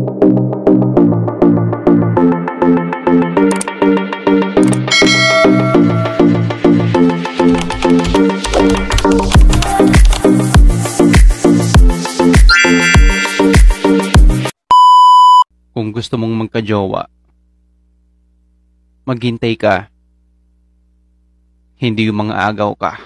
Kung gusto mong magka-jowa, maghintay ka. Hindi yung mga agaw ka.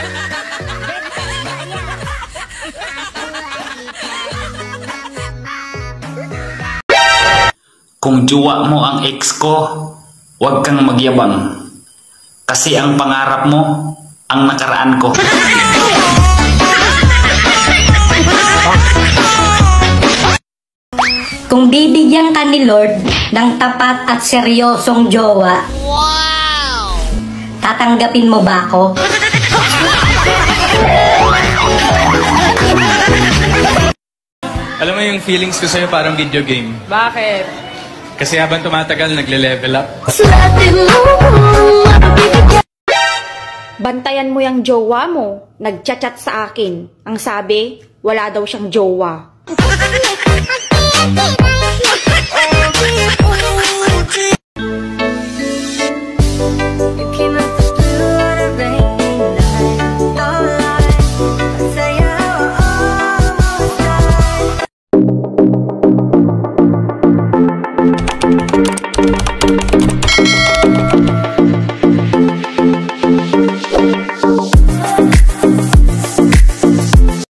Kung jowa mo ang ex ko, huwag kang magyabang. Kasi ang pangarap mo, ang nakaraan ko. Kung bibigyan ka ni Lord ng tapat at seryosong jowa, tatanggapin mo ba ako? Alam mo yung feelings ko sa'yo parang video game. Bakit? Kasi habang tumatagal, nagle-level up. Bantayan mo yung jowa mo. Nagchat-chat sa akin. Ang sabi, wala daw siyang jowa.